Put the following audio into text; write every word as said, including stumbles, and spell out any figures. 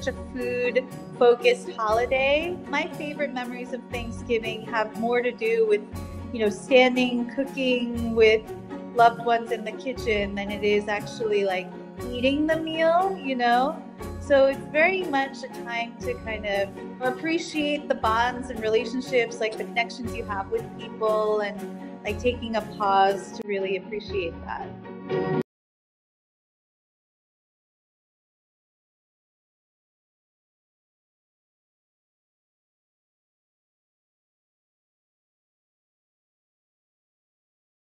such a food-focused holiday. My favorite memories of Thanksgiving have more to do with, you know, standing, cooking with loved ones in the kitchen than it is actually like eating the meal, you know? So it's very much a time to kind of appreciate the bonds and relationships, like the connections you have with people, and like taking a pause to really appreciate that.